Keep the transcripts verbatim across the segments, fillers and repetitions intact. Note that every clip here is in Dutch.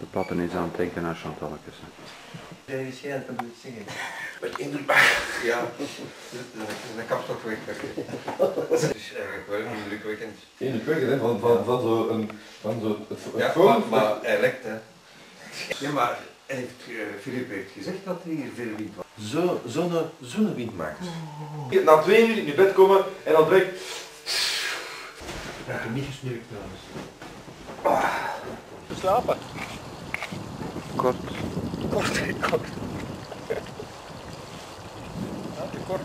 De pappen is aan het denken naar Chantalekes. Jij is geen te moet zingen. Met indrukwekkend. Ja, dat kapstok weg. Dat is eigenlijk wel indrukwekkend. Indrukwekkend, hè? Van, van, van zo'n... Van zo ja, maar, maar hij lekt, hè. Ja, maar heeft, uh, Philippe heeft gezegd dat er hier veel wind was. Zo, zo'n zonnewind maakt. Oh. Na twee uur in je bed komen en dan direct... Ik heb niet gesnurkt trouwens. Ah. Slapen. Kort. Kort, kort. Ja, te kort.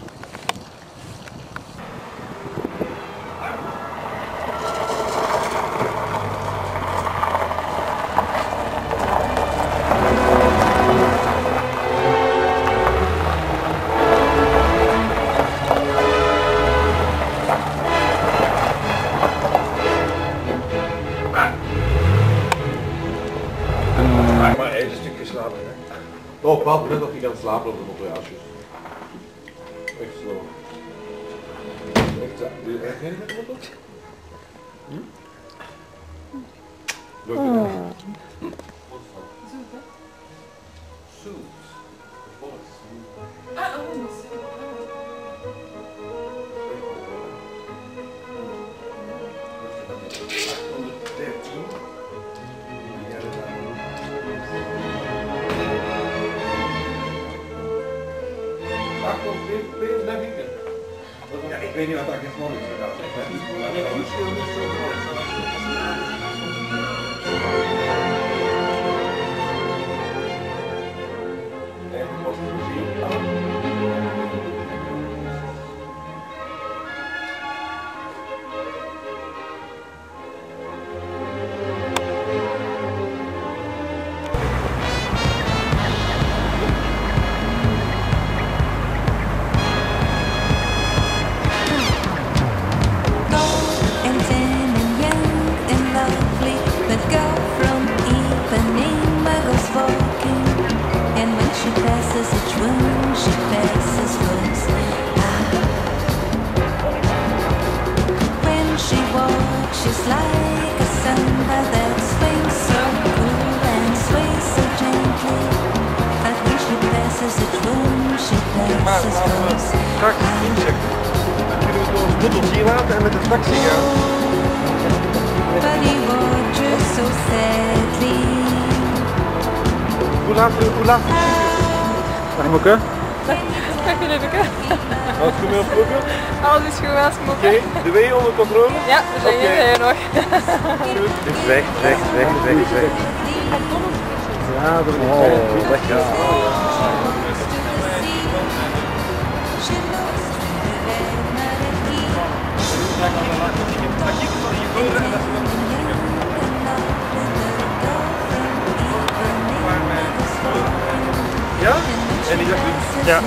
Maar hij is een stuk geslapen, hè? Oh, op een bepaald moment dat je gaat slapen op de motorjaasjes. Echt zo. Echt zo. Doe je echt geen met de motor? Hm? Leuk hè? Zoet, hè? Zoet. Ah, anders. Ja, ik weet niet wat dat gesproken is. Dat is echt niet She's like a samba that swings so cool and sways so gently. But when she passes each room, she passes close. Straks inchecken. Dan kunnen we het door ons bottels hier laten en met de taxi gaan. But he watches so sadly. Hoe laat, hoe laat? Mag ik ook? Mag je even kijken? Alles goed mee opvloeken? Alles is goed als Oké, de wee onder controle? Ja, we zijn Oké. hier nog. Dus weg, weg, weg, weg, weg. Ja, dat is oh, weg ja. Ja? En die zegt niet? Ja.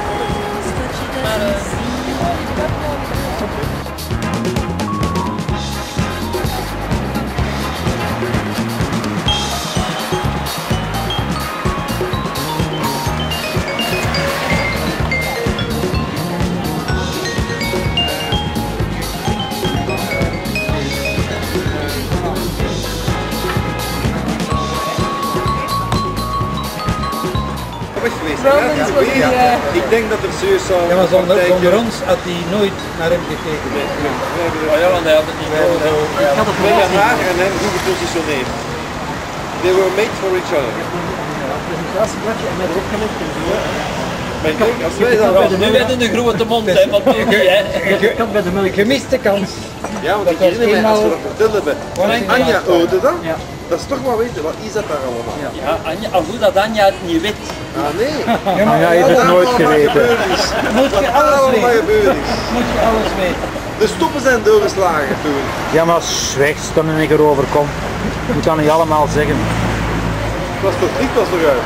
Wel mensen wat die, eh, Ik denk dat er serieus zou... Ja, maar zonder, zonder ons had hij nooit naar hem gekeken. Oh ja, want hij had het niet nodig. Ik had het wel haar en hem goed gepositioneerd. They were made for each other. Ja, presentatiebladje en met erop gelegd en zo. Maar ik denk, als wij dat... Nu werd een grote mond, hè, maar toen niet, hè. Ik had bij de melk gemiste kans. Ja, want Dat ik was herinner mij, als we eenmaal- dat verteld hebben. Frank Anja Maas. Ode dan? Ja. Dat is toch wel weten, wat is dat daar allemaal? Ja. Ja, Anja, als hoe dat Anja het niet weet. Ah nee. Ja, maar Ja, je hebt het nooit geweten. moet je Wat alles allemaal weten. gebeurd is. Moet je alles weten. De stoppen zijn doorgeslagen toen. Ja, maar slechts dan ik erover kom. Moet dat niet allemaal zeggen. Het was toch niet, was toch uit?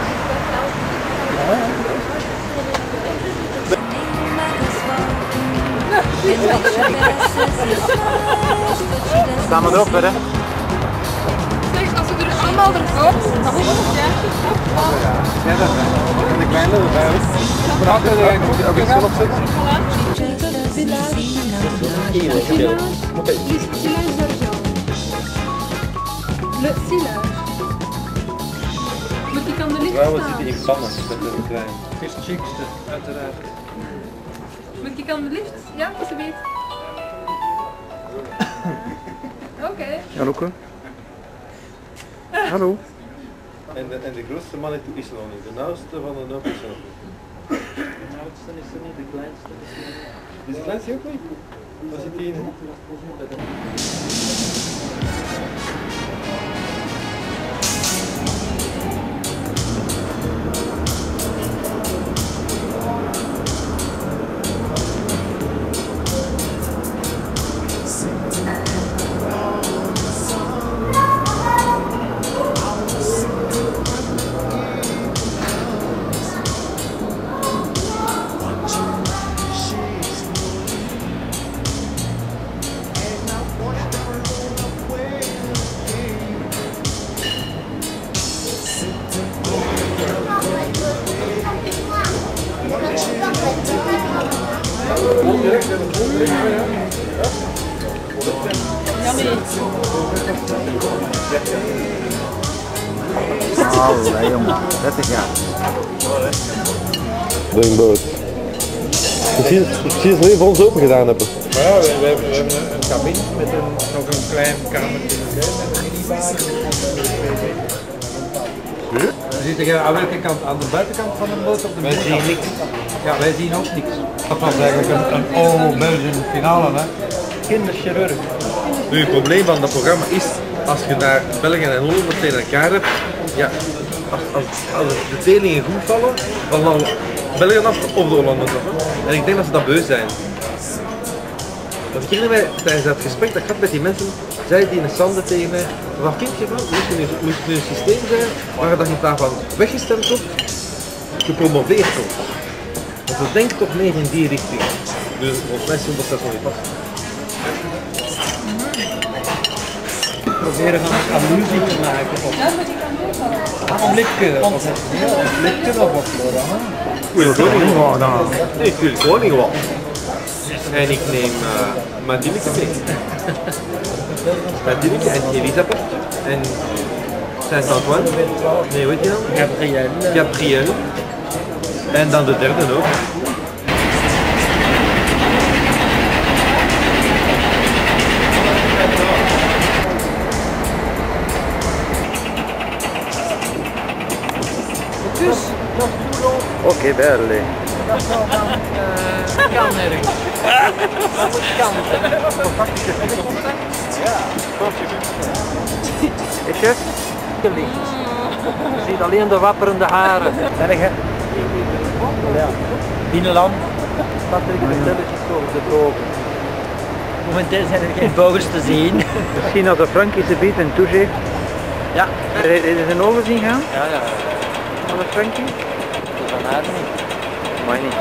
Staan we erop, hè? Zeg, als we er allemaal ervoor, dan moet het ja. Ja, dat is en de kleine erbij. Maar had er ook iets op zetten? Le silage. vrouwen zitten in pannen met een klein. Het is het chicste, uiteraard. Moet ik aan de lift? Ja, alsjeblieft. Oké. Okay. Hallo. Hallo. En de, en de grootste man is er nog niet. De nauwste van de nul is er nog niet. De oudste is er niet, de kleinste is er niet. Is de kleinste ook niet? Waar zit die in? Allee jongen, dertig jaar. Drinkboot. Precies, precies dat je voor ons open gedaan hebben. Maar ja, we, we, hebben, we hebben een, een cabine met een, nog een klein kamertje met een minibar. We zitten hier aan welke kant? Aan de buitenkant van de boot of de Wij zien niks. Ja, wij zien ook niks. Dat was eigenlijk een, een All-Belgian finale, hè. Kinderchirurg. Nu, het probleem van dat programma is, als je naar België en Holland tegen elkaar hebt, ja, als, als, als de tweelingen goed vallen, dan vallen België af of de Hollanders af. En ik denk dat ze dat beu zijn. Want ik herinner mij, tijdens dat gesprek dat ik had met die mensen, zei die in Sander tegen mij, wat vind je van, moest er nu, moest er nu een systeem zijn waar dat in plaats van weggestemd wordt, gepromoveerd wordt. Want we denken toch meer in die richting. Dus volgens mij zullen we dat nog niet passen. Proberen van een allusie te maken op Ja, maar die kan ook wel. een lipke. Of een lipke of wat, Flora. Ik wil koning worden. Nee, ik wil koning worden. En ik neem uh, Madineke mee. Madineke en Elisabeth. En Saint-Antoine. Nee, hoe heet die dan? Gabrielle. Gabrielle. En dan de derde ook. Oké, okay, belli. Dat is wel dan uh, kan ergens. Dat moet kan. Ja, Is het? licht. Je ziet alleen de wapperende haren. Erg hè? Ja. Binnenland. Patrick, vertel eens iets over de bogen. Momenteel zijn er geen vogels te zien. Misschien als de Frankische biedt en toezicht. Ja. Is er een ogen zien gaan? Ja, ja. Van de Frankie? Van haar niet. Maar niet.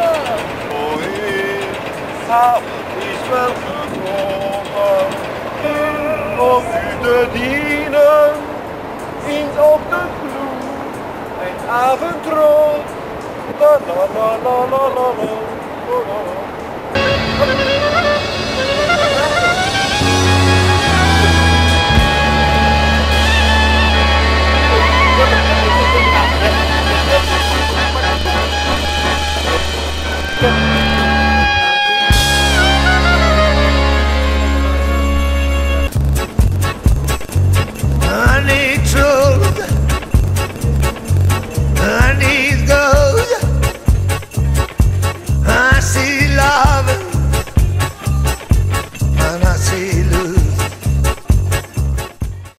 is wel gekomen om u te dienen. Eens op de vloer, een avondrood. La la la la la la la la la.